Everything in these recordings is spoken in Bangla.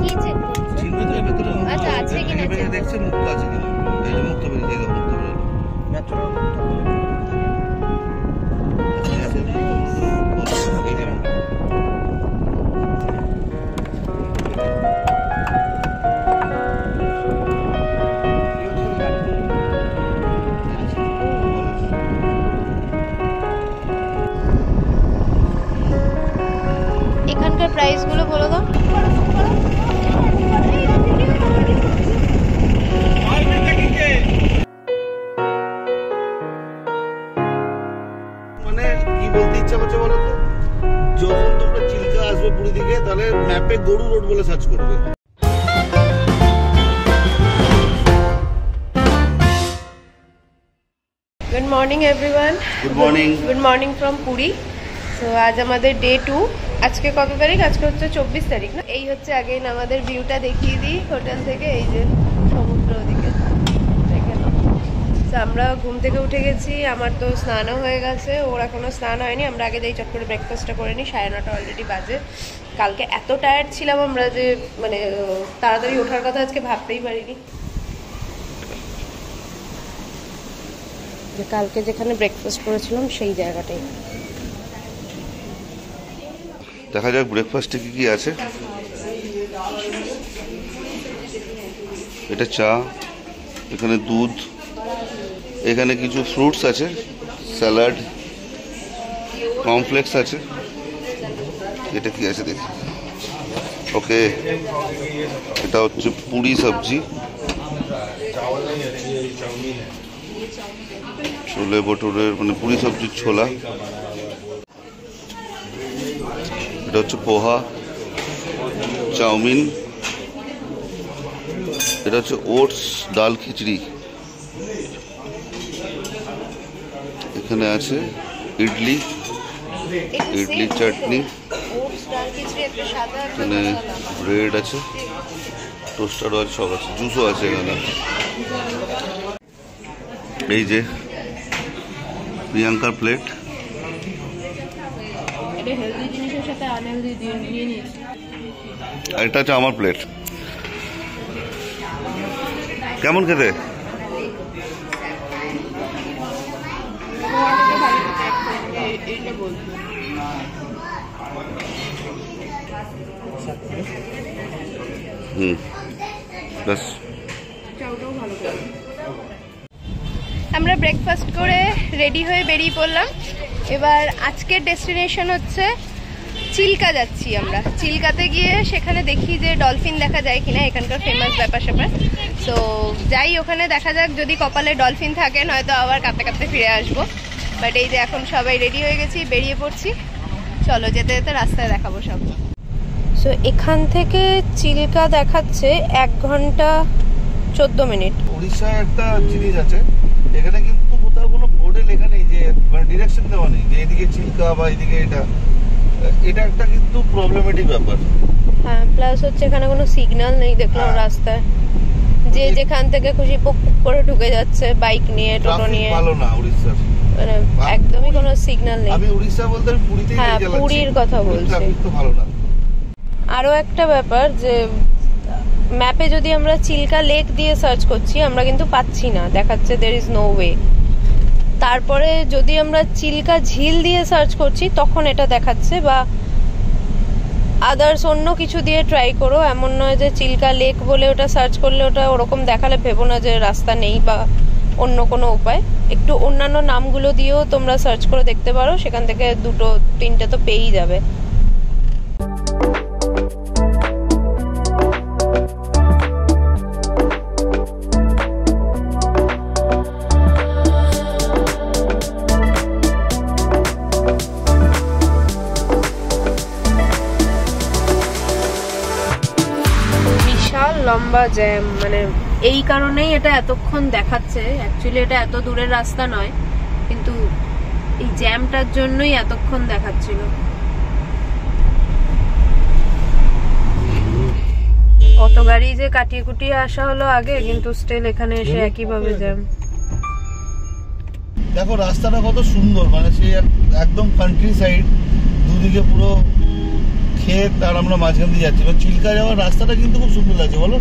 কি চেক করছো? চিনবে তো ভেতরে মুক্ত আচ্ছা, আছে কিনা চেক দেখছে মুক্ত আছে কিনা। এই যে মুক্ত বেরিয়ে এই মুক্ত বেরিয়ে ন্যাচারাল মুক্ত এখানকার প্রাইস গুলো বলো তো। মানে কি বলতে ইচ্ছা করছে বলো তো, যখন তোমরা চিল্কা আসবে পুরী দিকে তাহলে ম্যাপে গরু রোড বলে সার্চ করবে। Good morning everyone. Good morning. Good morning from Puri. তো আজ আমাদের ডে 2। আজকে কত তারিখ? আজকে হচ্ছে 24 তারিখ না? এই হচ্ছে আগেই আমাদের ভিউটা দেখিয়ে দিই হোটেল থেকে। এই যে সমুদ্র ওদিকে দেখে নাও। তো আমরা ঘুম থেকে উঠে গেছি, আমার তো স্নানও হয়ে গেছে, ওর এখনো স্নান হয়নি। আমরা আগে দিয়ে চট করে ব্রেকফাস্টটা করে নিই, 9:30 অলরেডি বাজে। কালকে এত টায়ার্ড ছিলাম আমরা যে মানে তাড়াতাড়ি ওঠার কথা আজকে ভাবতেই পারিনি। যে কালকে যেখানে ব্রেকফাস্ট করেছিলাম সেই জায়গাটাই। দেখা যাক ব্রেকফাস্টে কি কি আছে। এটা চা, এখানে দুধ, এখানে কিছু ফ্রুটস আছে, স্যালাড, কর্নফ্লেক্স আছে। এটা কি আছে দেখি। ওকে, এটা হচ্ছে পুরি সবজি, ছোলে ভটুরের মানে পুরি সবজির ছোলা। এটা হচ্ছে পোহা, চাউমিন, এটা হচ্ছে ওটস ডাল খিচড়ি, এখানে আছে ইডলি, ইডলি চাটনি, এখানে ব্রেড আছে, টোস্টারও আছে, সব আছে, জুসও আছে এখানে। এই যে প্রিয়াঙ্কার প্লেট, আর এটা হচ্ছে আমার প্লেট। কেমন খেতে? ব্যাস। আমরা ব্রেকফাস্ট করে রেডি হয়ে বেরিয়ে পড়লাম। এবার আজকের ডেস্টিনেশন হচ্ছে চিল্কা যাচ্ছি আমরা। চিল্কাতে গিয়ে সেখানে দেখি যে ডলফিন দেখা যায় কিনা, এখানকার ফেমাস ব্যাপার স্যাপার। তো যাই, ওখানে দেখা যাক, যদি কপালে ডলফিন থাকে নয়তো আবার কাঁদতে কাঁদতে ফিরে আসবো। বাট এই যে এখন সবাই রেডি হয়ে গেছি, বেরিয়ে পড়ছি। চলো যেতে যেতে রাস্তায় দেখাবো সব। সো এখান থেকে চিল্কা দেখাচ্ছে 1 ঘন্টা 14 মিনিট। উড়িষ্যায় একটা জিনিস আছে, এখানে কিন্তু কোথাও কোনো বোর্ডে লেখা নেই যে মানে ডিরেকশন দেওয়া নেই যে এদিকে চিল্কা বা এদিকে এটা। এটা একটা কিন্তু প্রবলেমেটিক ব্যাপার। হ্যাঁ, প্লাস হচ্ছে এখানে কোনো সিগন্যাল নেই দেখলাম রাস্তায়। যে যেখান থেকে খুশি পক পক করে ঢুকে যাচ্ছে বাইক নিয়ে, টোটো নিয়ে। ভালো না উড়িষ্যার, মানে একদমই কোনো সিগন্যাল নেই। আমি উড়িষ্যা বলতে আমি পুরীতেই হ্যাঁ, পুরীর কথা বলছি। ট্রাফিক তো ভালো না। আরো একটা ব্যাপার যে ম্যাপে যদি আমরা চিল্কা লেক দিয়ে সার্চ করছি আমরা কিন্তু পাচ্ছি না, দেখাচ্ছে there is no way। তারপরে যদি আমরা চিল্কা ঝিল দিয়ে সার্চ করছি তখন এটা দেখাচ্ছে, বা আদার্স অন্য কিছু দিয়ে ট্রাই করো। এমন নয় যে চিল্কা লেক বলে ওটা সার্চ করলে ওটা ওরকম দেখালে ভেবো না যে রাস্তা নেই বা অন্য কোনো উপায়। একটু অন্যান্য নামগুলো দিয়েও তোমরা সার্চ করে দেখতে পারো, সেখান থেকে 2-3টে তো পেয়েই যাবে। লম্বা জ্যাম, মানে এই কারণেই এটা এতক্ষণ দেখাচ্ছে। অ্যাকচুয়ালি এটা এত দূরের রাস্তা নয়, কিন্তু এই জ্যামটার জন্যই এতক্ষণ দেখাচ্ছিল। কত গাড়ি যে কাটিয়ে কুটিয়ে আসা হলো আগে, কিন্তু স্টিল এখানে এসে একইভাবে জ্যাম। দেখো রাস্তাটা কত সুন্দর, মানে সেই একদম কান্ট্রি সাইড, দুদিকে পুরো ক্ষেত আর আমরা মাঝখান দিয়ে যাচ্ছি। এবার চিল্কা যাওয়ার রাস্তাটা কিন্তু খুব সুন্দর লাগছে, বলো?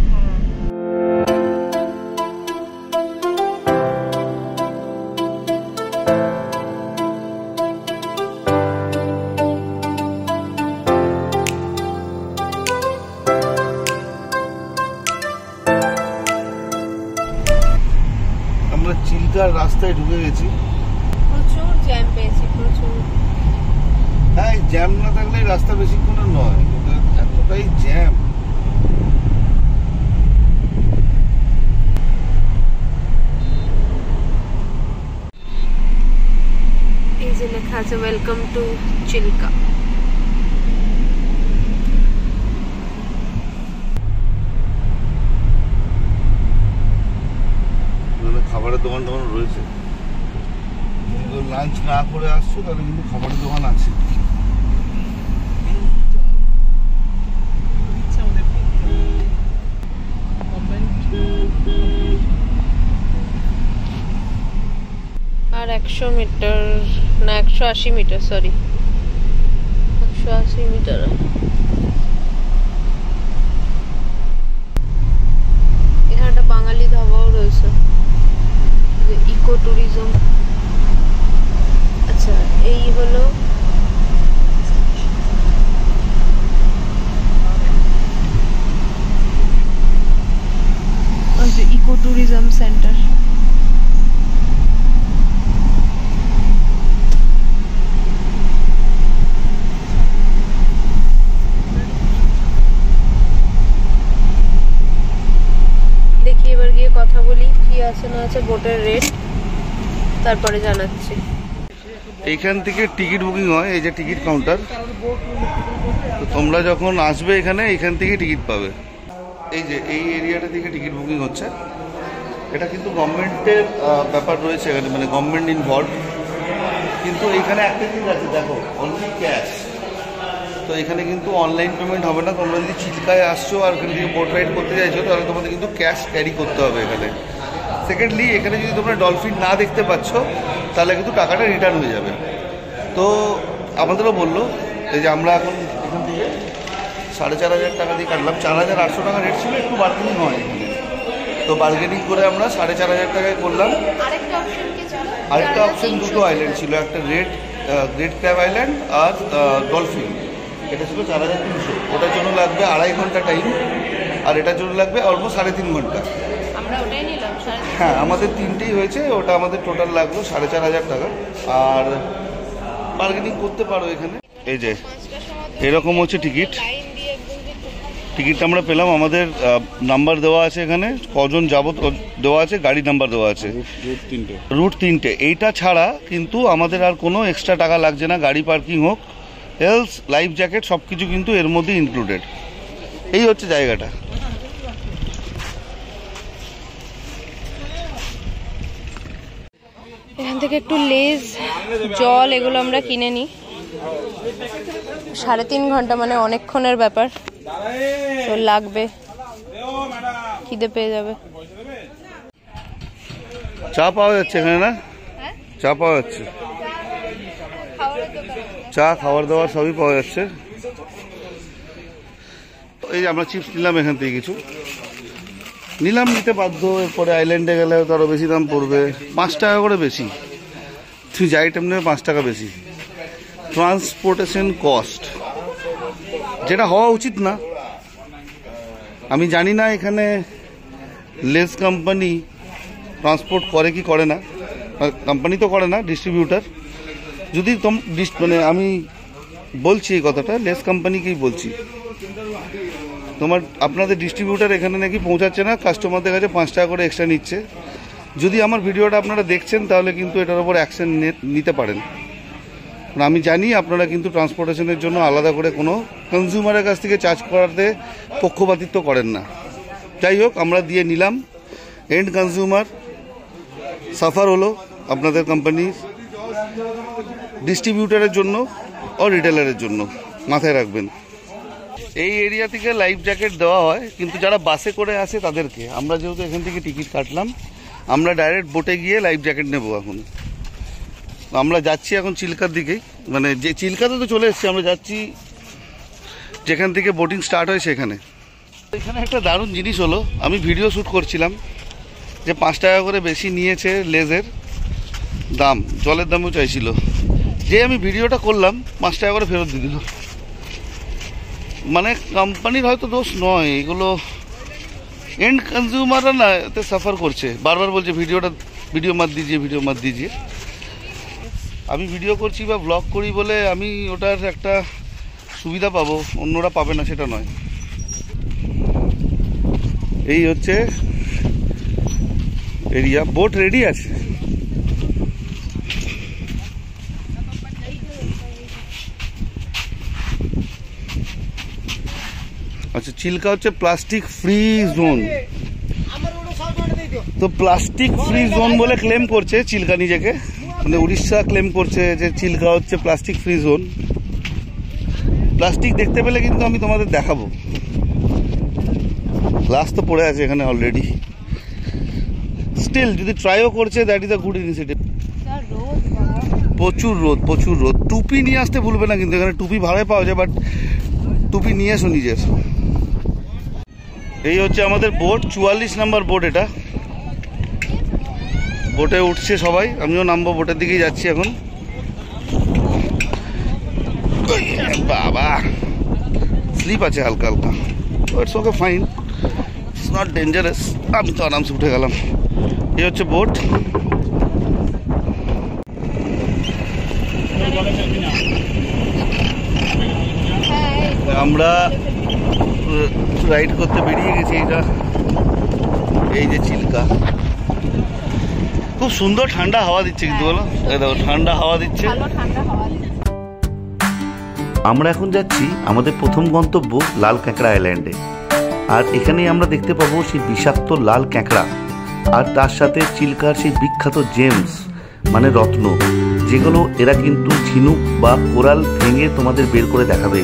আমরা চিল্কার রাস্তায় ঢুকে গেছি। প্রচুর জ্যাম পেয়েছি, প্রচুর। হ্যাঁ, জ্যাম না থাকলে রাস্তা বেশিক্ষণের নয়, এতটাই জ্যাম। এই যে লেখা আছে ওয়েলকাম টু চিল্কা। খাবারের দোকান টোকান রয়েছে, লাঞ্চ না করে আসছো তাহলে কিন্তু খাবারের দোকান আছে। আর 100 মিটার না 180 মিটার, সরি 180 মিটার। এখানে একটা বাঙালি ধাবাও রয়েছে, ইকো ট্যুরিজম। আচ্ছা, এই হলো ইকো ট্যুরিজম সেন্টার। দেখি এবার গিয়ে কথা বলি কি আছে না আছে, বোটের রেট তারপরে জানাচ্ছি। এইখান থেকে টিকিট বুকিং হয়, এই যে টিকিট কাউন্টার। তো তোমরা যখন আসবে এখানে, এইখান থেকে টিকিট পাবে। এই যে এই এরিয়াটা থেকে টিকিট বুকিং হচ্ছে। এটা কিন্তু গভর্নমেন্টের ব্যাপার রয়েছে এখানে, মানে গভর্নমেন্ট ইনভলভ। কিন্তু এখানে একটা জিনিস আছে, দেখো, অনলি ক্যাশ। তো এখানে কিন্তু অনলাইন পেমেন্ট হবে না। তোমরা যদি চিল্কায় আসছো আর এখানে যদি বোট রাইড করতে চাইছো তাহলে তোমাদের কিন্তু ক্যাশ ক্যারি করতে হবে এখানে। সেকেন্ডলি, এখানে যদি তোমরা ডলফিন না দেখতে পাচ্ছ তাহলে কিন্তু টাকাটা রিটার্ন হয়ে যাবে। তো আমাদেরও বললো এই যে আমরা এখন এখান থেকে 4,500 টাকা দিয়ে কাটলাম। 4,800 টাকা রেট ছিল, একটু বার্গেনিং হয় এখানে। তো বার্গেনিং করে আমরা 4,500 টাকায় করলাম। আরেকটা অপশন দুটো আইল্যান্ড ছিল, একটা গ্রেট ক্র্যাব আইল্যান্ড আর ডলফিন। এটা ছিল 4,300। ওটার জন্য লাগবে 2.5 ঘন্টা টাইম, আর এটার জন্য লাগবে অলমোস্ট 3.5 ঘন্টা। হ্যাঁ, আমাদের তিনটেই হয়েছে। ওটা আমাদের টোটাল লাগলো 4,500 টাকা। আর বার্গেনিং করতে পারো এখানে। এই যে এরকম হচ্ছে টিকিট। টিকিটটা আমরা পেলাম, আমাদের নাম্বার দেওয়া আছে এখানে, কজন যাবো দেওয়া আছে, গাড়ি নাম্বার দেওয়া আছে, রুট 3টে। এইটা ছাড়া কিন্তু আমাদের আর কোনো এক্সট্রা টাকা লাগছে না, গাড়ি পার্কিং হোক, এলস লাইফ জ্যাকেট সব কিছু কিন্তু এর মধ্যে ইনক্লুডেড। এই হচ্ছে জায়গাটা। এখান থেকে একটু লেজ, জল এগুলো আমরা কিনে নিই। 3.5 ঘন্টা মানে অনেকক্ষণের ব্যাপার, তো লাগবে, খিদে পেয়ে যাবে। চা পাওয়া যাচ্ছে এখানে না? চা পাওয়া যাচ্ছে, চা খাবার দাবার সবই পাওয়া যাচ্ছে। এই যে আমরা চিপস নিলাম এখান থেকে, কিছু নিলাম, নিতে বাধ্য। এরপরে আইল্যান্ডে গেলে আরো বেশি দাম পড়বে, 5 টাকা করে বেশি। তুই যে আইটেম নেবে 5 টাকা বেশি। ট্রান্সপোর্টেশন কস্ট, যেটা হওয়া উচিত না। আমি জানি না এখানে লেস কোম্পানি ট্রান্সপোর্ট করে কি করে না। কোম্পানি তো করে না, ডিস্ট্রিবিউটার। যদি মানে আমি বলছি এই কথাটা লেস কোম্পানিকেই বলছি, আপনাদের ডিস্ট্রিবিউটার এখানে নাকি পৌঁছাচ্ছে না, কাস্টমারদের কাছে 5 টাকা করে এক্সট্রা নিচ্ছে। যদি আমার ভিডিওটা আপনারা দেখছেন তাহলে কিন্তু এটার উপর অ্যাকশন নিতে পারেন। আমি জানি আপনারা কিন্তু ট্রান্সপোর্টেশনের জন্য আলাদা করে কোনো কনজিউমারের কাছ থেকে চার্জ করাতে পক্ষপাতিত্ব করেন না। যাই হোক, আমরা দিয়ে নিলাম। এন্ড কনজিউমার সাফার হলো আপনাদের কোম্পানির, ডিস্ট্রিবিউটারের জন্য ও রিটেলারের জন্য, মাথায় রাখবেন। এই এরিয়া থেকে লাইফ জ্যাকেট দেওয়া হয়, কিন্তু যারা বাসে করে আসে তাদেরকে। আমরা যেহেতু এখান থেকে টিকিট কাটলাম, আমরা ডাইরেক্ট বোটে গিয়ে লাইফ জ্যাকেট নেবো। এখন আমরা যাচ্ছি এখন চিল্কার দিকেই, মানে যে চিল্কাতে তো চলে এসেছি, আমরা যাচ্ছি যেখান থেকে বোটিং স্টার্ট হয় সেখানে। এখানে একটা দারুণ জিনিস হলো, আমি ভিডিও শ্যুট করছিলাম যে 5 টাকা করে বেশি নিয়েছে লেজের দাম, জলের দামও চাইছিল, যে আমি ভিডিওটা করলাম 5 টাকা করে ফেরত দিয়ে দিল। মানে কোম্পানির হয়তো দোষ নয়, এগুলো এন্ড কনজিউমাররা না এতে সাফার করছে, বারবার বলছে ভিডিও মত দিজিয়ে। আমি ভিডিও করছি বা ব্লগ করি বলে আমি ওটার একটা সুবিধা পাবো, অন্যরা পাবে না সেটা নয়। এই হচ্ছে এরিয়া, বোট রেডি আছে। আচ্ছা, চিল্কা হচ্ছে প্লাস্টিক ফ্রি জোন। তো প্লাস্টিক ফ্রি জোন বলে ক্লেম করছে চিল্কা নিজেকে, মানে উড়িষ্যা ক্লেম করছে যে চিল্কা হচ্ছে প্লাস্টিক ফ্রি জোন। প্লাস্টিক দেখতে পেলে কিন্তু আমি তোমাদের দেখাবো। গ্লাস তো পড়ে আছে এখানে অলরেডি, স্টিল যদি ট্রাইও করছে that is a good initiative. প্রচুর রোদ। টুপি নিয়ে আসতে ভুলবে না কিন্তু, এখানে টুপি ভাড়ায় পাওয়া যায়, বাট টুপি নিয়ে এসো নিজের। এই হচ্ছে আমাদের বোট, 44 নম্বর বোট এটা। বোটে উঠছে সবাই, আমিও নামবো, বোটের দিকেই যাচ্ছি এখন। বাবা স্লিপ আছে হালকা হালকা, it's okay fine, it's not dangerous. আমি তো আরামসে উঠে গেলাম। এই হচ্ছে বোট। আমরা রাইড করতে বেরিয়ে গেছি। এই যে চিল্কা, খুব সুন্দর ঠান্ডা হাওয়া দিচ্ছে কিন্তু, বলো দেখো ঠান্ডা হাওয়া দিচ্ছে। আমরা এখন যাচ্ছি আমাদের প্রথম গন্তব্য লাল কাঁকড়া আইল্যান্ডে। আর এখানেই আমরা দেখতে পাবো সেই বিষাক্ত লাল কাঁকড়া, আর তার সাথে চিল্কার সেই বিখ্যাত জেমস মানে রত্ন, যেগুলো এরা কিন্তু ঝিনুক বা কোরাল ভেঙে তোমাদের বের করে দেখাবে।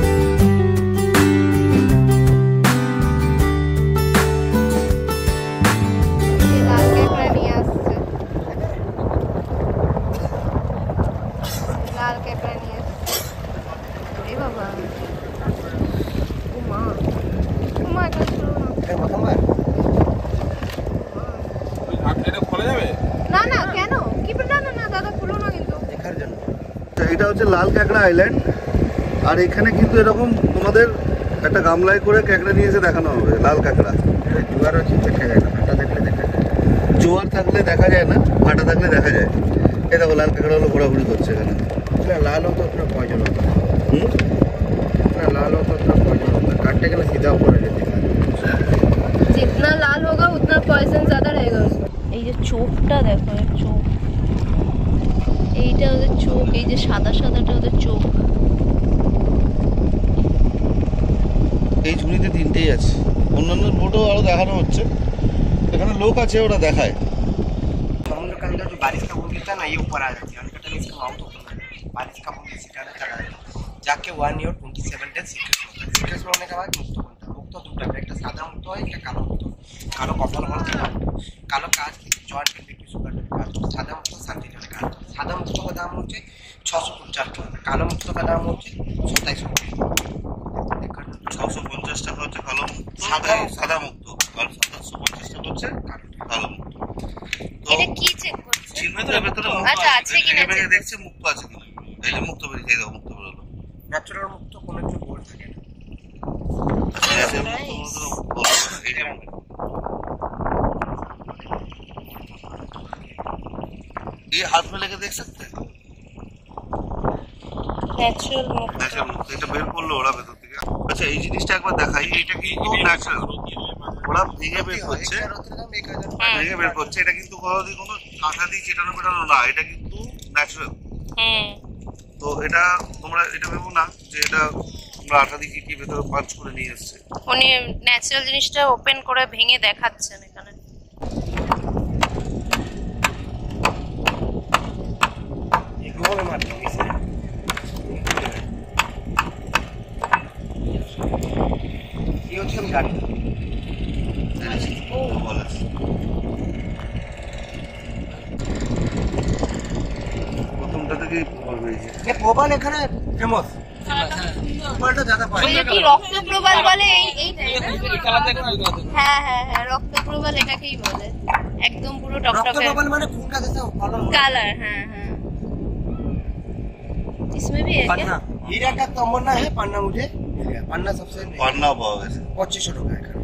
এটা হচ্ছে লাল কাঁকড়া আইল্যান্ড, আর এখানে কিন্তু এরকম তোমাদের একটা গামলায় করে কাঁকড়া নিয়ে এসে দেখানো হবে। লাল কাঁকড়া জোয়ার আছে, দেখা যায় না, ভাটা দেখলে দেখা যায়। জোয়ার থাকলে দেখা যায় না, ভাটা থাকলে দেখা যায়। এই দেখো লাল কাঁকড়াগুলো ঘোরাঘুরি করছে এখানে। लाल हो तो उतना पॉइजन होता है, जितना लाल हो तो उतना पॉइजन होता है, काटने के लिए सीधा ऊपर आ जाता है। जितना लाल होगा उतना पॉइजन ज्यादा रहेगा उसमें। এই যে চোখটা দেখো, এর চোখ, এইটা ওদের চোখ, এই যে সাদা সাদাটা ওদের চোখ। এই ঝুড়িতে 3টেই আছে, অন্যান্য বোটও আরো দেখানো হচ্ছে। এখানে লোক আছে, ওরা দেখায়। समुद्र के अंदर जो बारिश का बूंद गिरता है ना, ये ऊपर आ जाती है, अनकटन इसका माउथ ओपन है, बारिश का बूंद इसी कारण चढ़ा जाता है, जाके 1 year 27 days सीक्रेट होने के बाद मुक्त बनता है। मुक्त দুটো, একটা সাদা মুক্ত হয়, একটা কালো মুক্ত। কালো কপাল মানে কালো কাজ কি জয়েন্ট পেন্ডিটি সুগার কাজ, সাদা মুক্ত শান্তিজনক কাজ। সাদা মুক্ত का দাম হচ্ছে 650 টাকা, কালো মুক্ত का দাম হচ্ছে 2700 টাকা। 650 টাকা হচ্ছে কালো মুক্ত, সাদা মুক্ত, আর 750 টাকা হচ্ছে কালো মুক্ত। এটা কি চেক করছে? চিহ্নের ভেতরে আচ্ছা আছে কিনা চেক দেখছে, মুক্ত আছে কিনা। এই যে মুক্ত বেরিয়ে গেল, মুক্ত বেরোলো। ন্যাচারাল মুক্ত কোনো কিছু বোর্ড থাকে না। এই যে ये हाथ में लेके देख सकते हैं, ন্যাচারাল মুক্ত। ন্যাচারাল মুক্ত। এটা বের করলো ওরা ভেতর থেকে। আচ্ছা এই জিনিসটা একবার দেখাই, এটা কিন্তু ন্যাচারাল, ওরা ভেঙে বের করছে, ভেঙে বের করছে। এটা কিন্তু কোনোদিন কোনো কাঁথা দিয়ে চেটানো পেটানো না, এটা কিন্তু ন্যাচারাল। তো এটা তোমরা এটা ভেবো না যে এটা তোমরা আঠা দিয়ে কিটিয়ে ভেতরে পাঁচ করে নিয়ে এসছে। উনি ন্যাচারাল জিনিসটা ওপেন করে ভেঙে দেখাচ্ছেন এখানে। প্রথমটা থেকেই প্রবল হয়েছে। প্রবাল এখানে ফেমাস, ऊपरটা ज्यादा पाए ওই যে কি রক্তপ্রবাল বলে এই হ্যাঁ হ্যাঁ হ্যাঁ রক্তপ্রবাল এটাকেই বলে একদম পুরো টকটকে रक्तप्रबल माने खून का जैसा কালার হ্যাঁ হ্যাঁ इसमें भी है क्या पन्ना हीरा का तमन्ना है पन्ना मुझे मिल गया पन्ना सबसे পান্নাও পাওয়া গেছে 2500 টাকা এখানে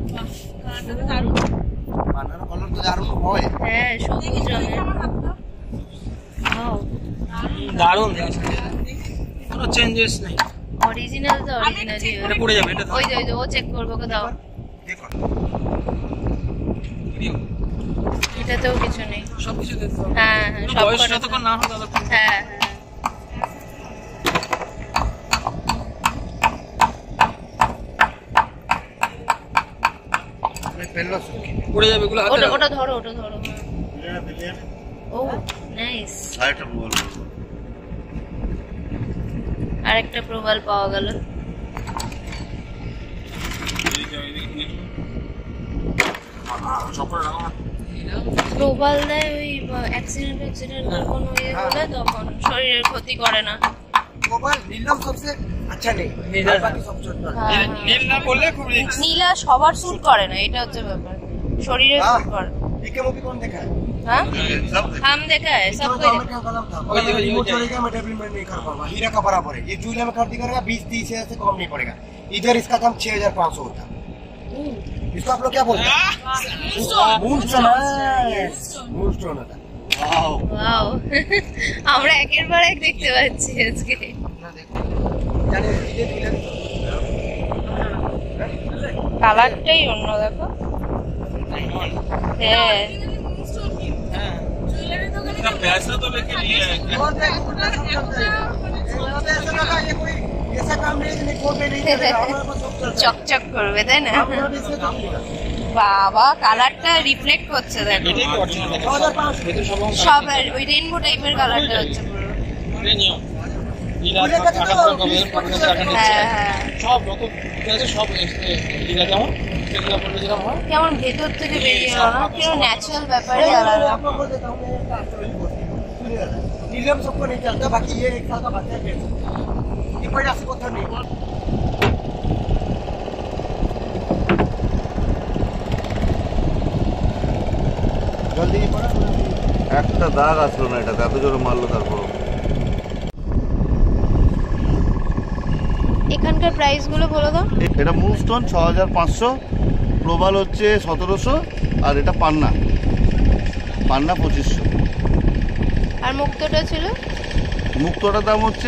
पन्ना का कलर तो दारुण है হ্যাঁ সবুজ রঙের ওয়াও দারুণ কোনো চেঞ্জেস নেই অরিজিনাল তো অরিজিনালই এটা পড়ে যাবে এটা ওই যে ও চেক করবো কো দাও देखो এটাতেও কিছু নেই সবকিছু হ্যাঁ হ্যাঁ সব বয়স কটা যতক্ষণ না হয় ততক্ষণ হ্যাঁ मैं पहले सुखी পড়ে যাবে এগুলো হাতে ওটা রাখো। ওটা ধরো ও নাইস আরেকটা প্রবাল আরেকটা প্রবাল পাওয়া গেল প্রবাল দেয় ওই অ্যাক্সিডেন্ট কোনো ইয়ে হলে তখন শরীরের ক্ষতি করে না मोबाइल नीलम सबसे अच्छा नहीं नीलम। बाकी सब चलता है হ্যাঁ, নীল না করলে খুব রিস্ক নীলা সবার স্যুট করে না এটা হচ্ছে ব্যাপার শরীরে স্যুট করে एक मूवी कौन देखा है हाँ সব हम देखा है इतना सबको तो देखा मैं क्या कलम था वही, वही, रिमोट वही। चलेगा मैं डेवलपमेंट नहीं कर पाऊंगा हीरा का बराबर है ये जूले में खरीदी करेगा 20-30 हजार से कम नहीं पड़ेगा इधर इसका दाम 6500 होता इसको आप लोग क्या बोलते हैं मूनस्टोन मूनस्टोन होता ওয়াও আমরা একের পর এক দেখতে পাচ্ছি আজকে जाने ये डीलर কালারটাই অন্য দেখো হ্যাঁ ना पैसा तो लेके नहीं है और ऐसा लगा ये कोई ऐसा काम नहीं है कि कोई पे नहीं करेगा हमारे पास सब चलता है চকচক করবে তাই না आप लोग इससे काम नहीं करते বাবা কালারটা রিফ্লেক্ট করছে দেখো এটাই কি অরিজিনাল দেখো 2500 এটা সব সব আর ওই রেইনবো টাইপের কালারটা হচ্ছে পুরো নিয়ম নীলা টাকা পড়বে 50 টাকা নিচ্ছে হ্যাঁ হ্যাঁ সব যত আছে সব নীলা যেমন সেগুলো পড়লে যেরকম হয় কেমন ভেতর থেকে বেরিয়ে এলো না কেমন ন্যাচারাল ব্যাপারই আলাদা आपको बोल देता हूँ मैं स्टोरी बोलती हूँ सुनिए नीलम सबको नहीं चलता बाकी ये एक साल का बात है ये कोई ऐसी पत्थर नहीं जल्दी पड़ा একটা দাগ আসলো না এটা এত জোরে মারলো তারপর এখানকার প্রাইস গুলো বলে দাও এটা মুনস্টোন 6500 প্রবাল হচ্ছে 1700 আর এটা পান্না 2500 আর মুক্তটা ছিল মুক্তটার দাম হচ্ছে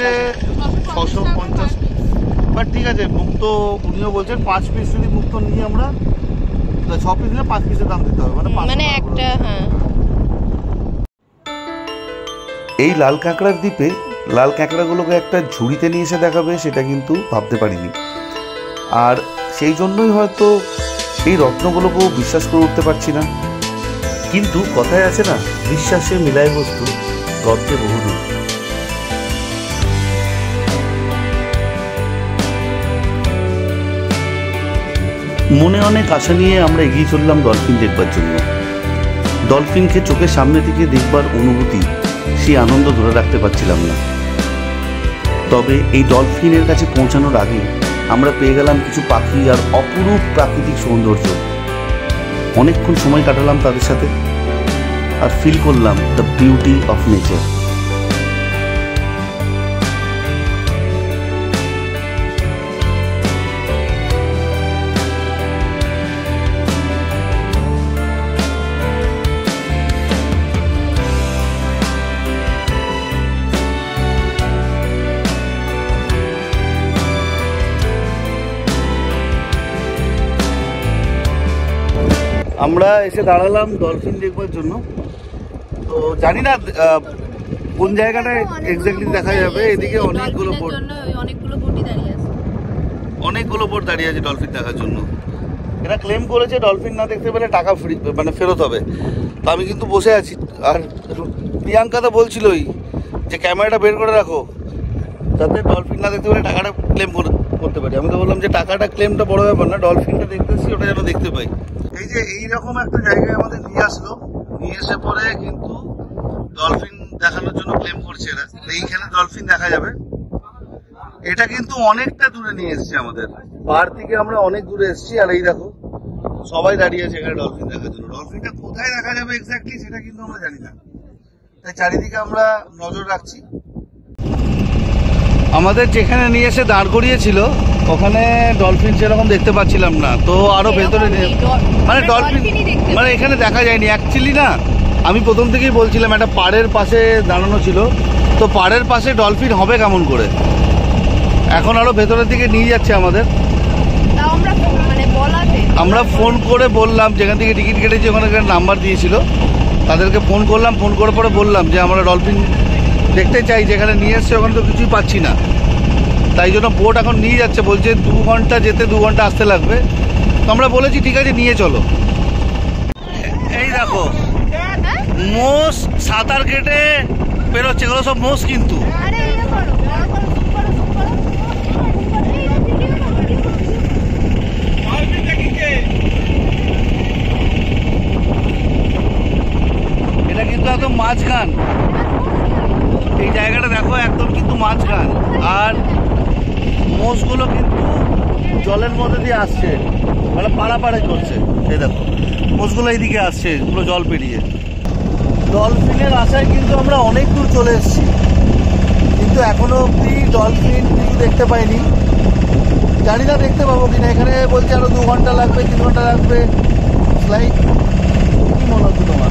650 বাট ঠিক আছে মুক্ত উনিও বলছেন 5 পিস যদি মুক্ত নিই আমরা 6 পিস নিলে 5 পিসের দাম দিতে হবে মানে 500 মানে টাকা করে। একটা হ্যাঁ এই লাল কাঁকড়ার দ্বীপে লাল কাঁকড়াগুলোকে একটা ঝুড়িতে নিয়ে এসে দেখাবে সেটা কিন্তু ভাবতে পারিনি আর সেই জন্যই হয়তো এই রত্নগুলোকেও বিশ্বাস করে উঠতে পারছি না কিন্তু কথায় আছে না বিশ্বাসে মিলায় বস্তু রত্নে বহুদূর মনে অনেক আশা নিয়ে আমরা এগিয়ে চললাম ডলফিন দেখবার জন্য ডলফিনকে চোখের সামনে থেকে দেখবার অনুভূতি সেই আনন্দ ধরে রাখতে পারছিলাম না তবে এই ডলফিনের কাছে পৌঁছানোর আগে আমরা পেয়ে গেলাম কিছু পাখি আর অপরূপ প্রাকৃতিক সৌন্দর্য অনেকক্ষণ সময় কাটালাম তাদের সাথে আর ফিল করলাম দ্য বিউটি অফ নেচার আমরা এসে দাঁড়ালাম ডলফিন দেখবার জন্য তো জানি না কোন জায়গাটায় এক্স্যাক্টলি দেখা যাবে এদিকে অনেকগুলো বোট অনেকগুলো বোটই দাঁড়িয়ে আছে অনেকগুলো বোট দাঁড়িয়ে আছে ডলফিন দেখার জন্য এরা ক্লেম করেছে ডলফিন না দেখতে পেলে টাকা ফ্রি মানে ফেরত হবে তো আমি কিন্তু বসে আছি আর প্রিয়াঙ্কা তো বলছিলই যে ক্যামেরাটা বের করে রাখো যাতে ডলফিন না দেখতে পেলে টাকাটা ক্লেম করতে পারি আমি তো বললাম যে টাকাটা ক্লেমটা বড় ব্যাপার না ডলফিনটা দেখতেছি ওটা যেন দেখতে পাই এই যে এইরকম একটা জায়গায় আমাদের নিয়ে আসলো নিয়ে এসে পরে কিন্তু ডলফিন দেখানোর জন্য ক্লেম করছে এরা এইখানে ডলফিন দেখা যাবে এটা কিন্তু অনেকটা দূরে নিয়ে এসছে আমাদের, পাহাড় থেকে আমরা অনেক দূরে এসছি। আর এই দেখো সবাই দাঁড়িয়ে আছে এখানে ডলফিন দেখার জন্য। ডলফিনটা কোথায় দেখা যাবে এক্স্যাক্টলি সেটা কিন্তু আমরা জানি না, তাই চারিদিকে আমরা নজর রাখছি। আমাদের যেখানে নিয়ে এসে দাঁড় করিয়েছিল ওখানে ডলফিন সেরকম দেখতে পাচ্ছিলাম না, তো আরো ভেতরে মানে ডলফিন মানে এখানে দেখা যায়নি অ্যাকচুয়ালি না। আমি প্রথম থেকেই বলছিলাম একটা পাড়ের পাশে দাঁড়ানো ছিল, তো পাড়ের পাশে ডলফিন হবে কেমন করে। এখন আরো ভেতরের দিকে নিয়ে যাচ্ছে আমাদের। আমরা ফোন করে বললাম, যেখান থেকে টিকিট কেটেছি ওখানে নাম্বার দিয়েছিল, তাদেরকে ফোন করলাম। ফোন করে পরে বললাম যে আমরা ডলফিন দেখতে চাই, যেখানে নিয়ে এসছে ওখানে তো কিছুই পাচ্ছি না, তাই জন্য বোট এখন নিয়ে যাচ্ছে। বলছে 2 ঘন্টা যেতে 2 ঘন্টা আসতে লাগবে। তো আমরা বলেছি ঠিক আছে নিয়ে চলো। এই দেখো মোষ সাঁতার কেটে বেরোচ্ছে, এগুলো সব মোষ কিন্তু। এটা কিন্তু একদম মাঝখান, এই জায়গাটা দেখো একদম কিন্তু মাঝখান। আর মোষগুলো কিন্তু জলের মধ্যে দিয়ে আসছে, মানে পাড়াপাড়ে করছে। এই দেখো মোষগুলো এইদিকে আসছে পুরো জল পেরিয়ে। ডলফিনের আশায় কিন্তু আমরা অনেক দূর চলে এসেছি, কিন্তু এখনো অব্দি ডলফিন কিছু দেখতে পাইনি। জানি না দেখতে পাবো কিনা। এখানে বলছে আরো 2 ঘন্টা লাগবে, 3 ঘন্টা লাগবে। লাইক কি মনে হচ্ছে তোমার?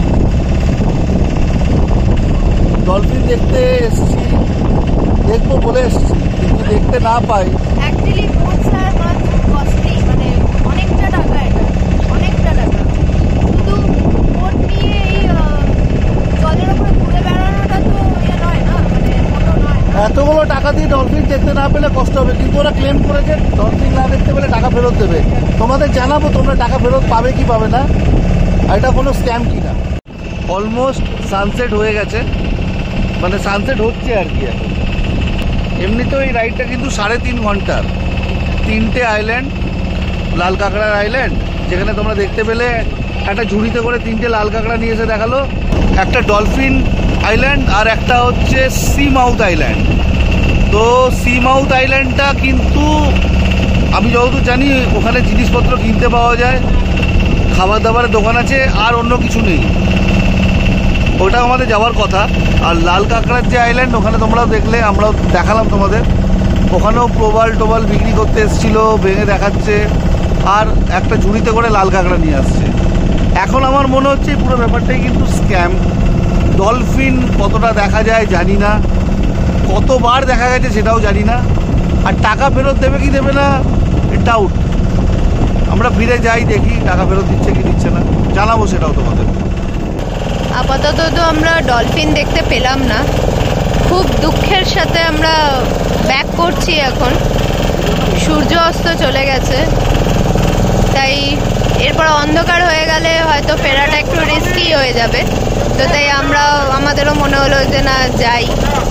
ডলফিন দেখতে এসেছি, দেখবো বলে এসেছি, কিন্তু দেখতে না পাই। অ্যাকচুয়ালি বোট ছাড়া মাছ কস্টলি, মানে অনেকটা টাকা, এটা অনেকটা টাকা। শুধু বোট নিয়ে এই জলের উপরে ঘুরে বেড়ানোটা তো ইয়ে নয় না, মানে মোটো নয়। এতগুলো টাকা দিয়ে ডলফিন দেখতে না পেলে কষ্ট হবে, কিন্তু ওরা ক্লেম করেছে ডলফিন না দেখতে পেলে টাকা ফেরত দেবে। তোমাদের জানাবো তোমরা টাকা ফেরত পাবে কি পাবে না, আর এটা কোনো স্ক্যাম কিনা। অলমোস্ট সানসেট হয়ে গেছে, মানে সানসেট হচ্ছে আর কি এখন। এমনিতেও এই রাইডটা কিন্তু 3.5 ঘন্টার। 3টে আইল্যান্ড, লাল কাঁকড়ার আইল্যান্ড যেখানে তোমরা দেখতে পেলে একটা ঝুড়িতে করে 3টে লাল কাঁকড়া নিয়ে এসে দেখালো, একটা ডলফিন আইল্যান্ড, আর একটা হচ্ছে সি মাউথ আইল্যান্ড। তো সি মাউথ আইল্যান্ডটা কিন্তু আমি যতদূর জানি ওখানে জিনিসপত্র কিনতে পাওয়া যায়, খাবার দাবারের দোকান আছে, আর অন্য কিছু নেই। ওটা আমাদের যাওয়ার কথা। আর লাল কাঁকড়ার যে আইল্যান্ড ওখানে তোমরাও দেখলে, আমরাও দেখালাম তোমাদের, ওখানেও প্রবাল টোবাল বিক্রি করতে এসেছিলো, ভেঙে দেখাচ্ছে, আর একটা ঝুড়িতে করে লাল কাঁকড়া নিয়ে আসছে। এখন আমার মনে হচ্ছে পুরো ব্যাপারটাই কিন্তু স্ক্যাম। ডলফিন কতটা দেখা যায় জানি না, কতবার দেখা গেছে সেটাও জানি না, আর টাকা ফেরত দেবে কি দেবে না ডাউট। আমরা ফিরে যাই, দেখি টাকা ফেরত দিচ্ছে কি দিচ্ছে না, জানাবো সেটাও তোমাদের। আপাতত তো আমরা ডলফিন দেখতে পেলাম না, খুব দুঃখের সাথে আমরা ব্যাক করছি। এখন সূর্য অস্ত চলে গেছে, তাই এরপর অন্ধকার হয়ে গেলে হয়তো ফেরাটা একটু রিস্কি হয়ে যাবে। তো তাই আমাদেরও মনে হলো যে না যাই।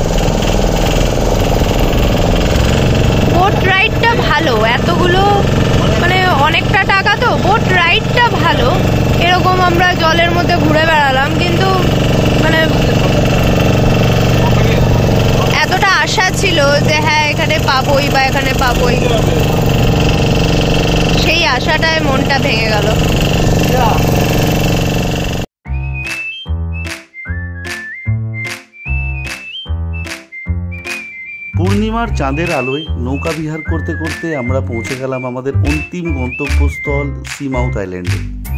বোট রাইডটা ভালো, এতগুলো মানে অনেকটা টাকা, তো বোট রাইডটা ভালো। এরকম আমরা জলের মধ্যে ঘুরে বেড়ালাম, কিন্তু মানে এতটা আশা ছিল যে হ্যাঁ এখানে পাবোই বা এখানে পাবোই, সেই আশাটায় মনটা ভেঙে গেল। পূর্ণিমার চাঁদের আলোয় নৌকা বিহার করতে করতে আমরা পৌঁছে গেলাম আমাদের অন্তিম গন্তব্যস্থল সি মাউথ আইল্যান্ডে।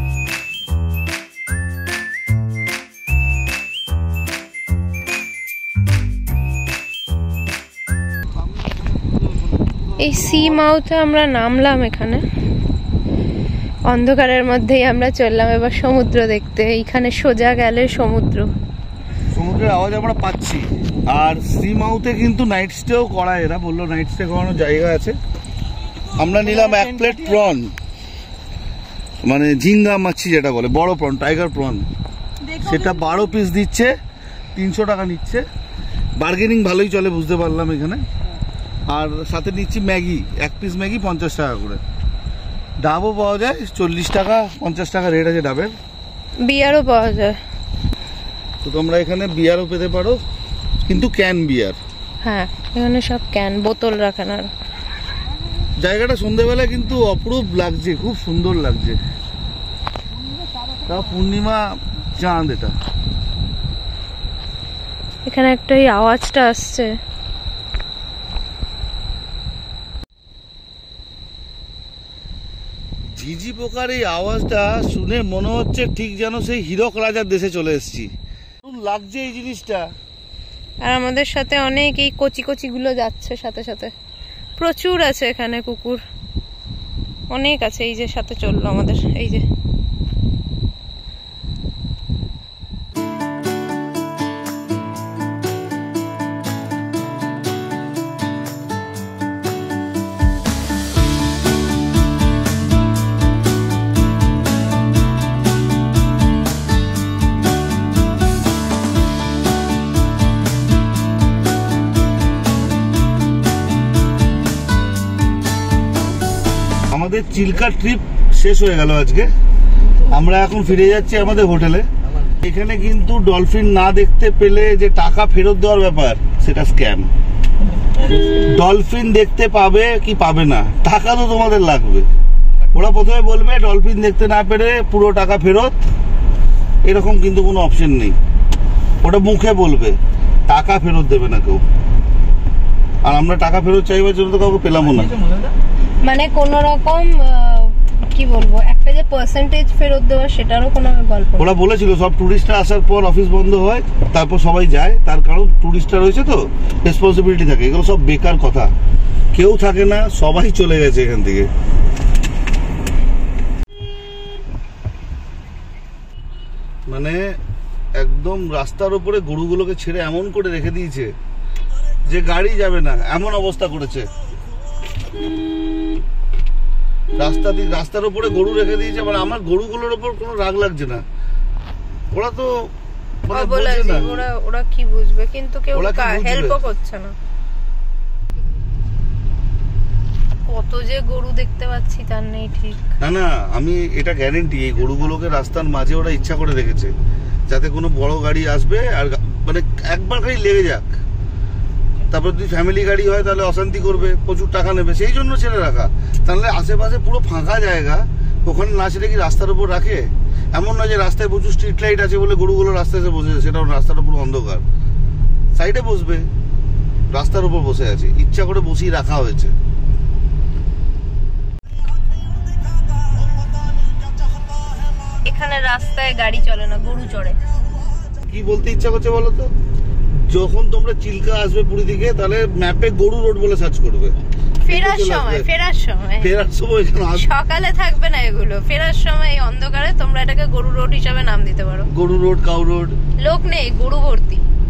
এই সি মাউথে আমরা নামলাম, এখানে অন্ধকারের মধ্যেই আমরা চললাম এবার সমুদ্র দেখতে। এইখানে সোজা গেলে সমুদ্র, সমুদ্রের আওয়াজ আমরা পাচ্ছি। আর সি মাউথে কিন্তু নাইট স্টেও করা, এরা বললো নাইট স্টে করানোর জায়গা আছে। আমরা নিলাম 1 প্লেট প্রন, মানে ঝিঙ্গা মাছি যেটা বলে, বড় প্রন, টাইগার প্রন, সেটা 12 পিস দিচ্ছে, 300 টাকা নিচ্ছে। বার্গেনিং ভালোই চলে বুঝতে পারলাম এখানে। আর সাথে নিচ্ছি ম্যাগি, 1 পিস ম্যাগি 50 টাকা করে। ডাবও পাওয়া যায় 40 টাকা, 50 টাকা রেট আছে ডাবের। বিয়ারও পাওয়া যায়, তো তোমরা এখানে বিয়ারও পেতে পারো, কিন্তু ক্যান বিয়ার। হ্যাঁ, এখানে সব ক্যান, বোতল রাখেন। আর জায়গাটা সন্ধ্যেবেলা কিন্তু অপরূপ লাগছে, খুব সুন্দর লাগছে। তা পূর্ণিমা চাঁদ এটা। এখানে একটা এই আওয়াজটা আসছে, ঝিঝি পোকার এই আওয়াজটা শুনে মনে হচ্ছে ঠিক যেন সেই হীরক রাজার দেশে চলে এসেছি। লাগছে এই জিনিসটা। আর আমাদের সাথে অনেক এই কচি কচি গুলো যাচ্ছে সাথে সাথে। প্রচুর আছে এখানে কুকুর, অনেক আছে। এই যে সাথে চললো আমাদের, এই যে আমাদের চিল্কা ট্রিপ শেষ হয়ে গেল আজকে। আমরা এখন ফিরে যাচ্ছি আমাদের হোটেলে। এখানে কিন্তু ডলফিন না দেখতে পেলে যে টাকা ফেরত দেওয়ার ব্যাপার, সেটা স্ক্যাম। ডলফিন দেখতে পাবে কি পাবে না, টাকা তো তোমাদের লাগবে। ওরা প্রথমে বলবে ডলফিন দেখতে না পেরে পুরো টাকা ফেরত, এরকম কিন্তু কোনো অপশন নেই। ওটা মুখে বলবে, টাকা ফেরত দেবে না কেউ। আর আমরা টাকা ফেরত চাইবার জন্য তো কাউকে পেলামও না। মানে কোন রকম কি বলবো, একটা যে পার্সেন্টেজ ফেরত দেওয়া সেটারও কোনো গল্প। ওরা বলেছিল সব টুরিস্টরা আসার পর অফিস বন্ধ হয়, তারপর সবাই যায়, তার কারণ টুরিস্টরা রয়েছে তো, রেসপন্সিবিলিটি থাকে। এগুলো সব বেকার কথা, কেউ থাকে না, সবাই চলে গেছে এখান থেকে। মানে একদম রাস্তার উপরে গরুগুলোকে ছেড়ে এমন করে রেখে দিয়েছে যে গাড়ি যাবে না, এমন অবস্থা করেছে। রাস্তার উপরে গরু রেখে দিয়েছে। মানে আমার গরুগুলোর উপর কোনো রাগ লাগছে না, ওরা তো ওরা কি বুঝবে, কিন্তু কেউ হেল্পও করছে না। কত যে গরু দেখতে পাচ্ছি তার নেই ঠিক। না, আমি এটা গ্যারেন্টি, এই গরুগুলোকে রাস্তার মাঝে ওরা ইচ্ছা করে রেখেছে যাতে কোনো বড় গাড়ি আসবে আর মানে একবার খালি লেগে যাক। তারপর যদি ফ্যামিলি গাড়ি হয় তাহলে অশান্তি করবে, প্রচুর টাকা নেবে, সেই জন্য ছেড়ে রাখা। তাহলে আশেপাশে পুরো ফাঁকা জায়গা, ওখানে না ছেড়ে কি রাস্তার উপর রাখে? এমন নয় যে রাস্তায় প্রচুর স্ট্রিট লাইট আছে বলে গরুগুলো রাস্তায় এসে বসেছে, সেটাও রাস্তাটা পুরো অন্ধকার। সাইডে বসবে, রাস্তার উপর বসে আছে, ইচ্ছা করে বসিয়ে রাখা হয়েছে। এখানে রাস্তায় গাড়ি চলে না, গরু চড়ে। কি বলতে ইচ্ছা করছে বলো তো? যখন তোমরা চিল্কা আসবে পুরী থেকে, তাহলে ম্যাপে গরু রোড বলে সার্চ করবে। ফেরার সময় সকালে থাকবে না এগুলো, ফেরার সময় অন্ধকারে তোমরা এটাকে গরু রোড হিসাবে নাম দিতে পারো। গরু রোড, কাউ রোড, লোক নেই, গরু ভর্তি।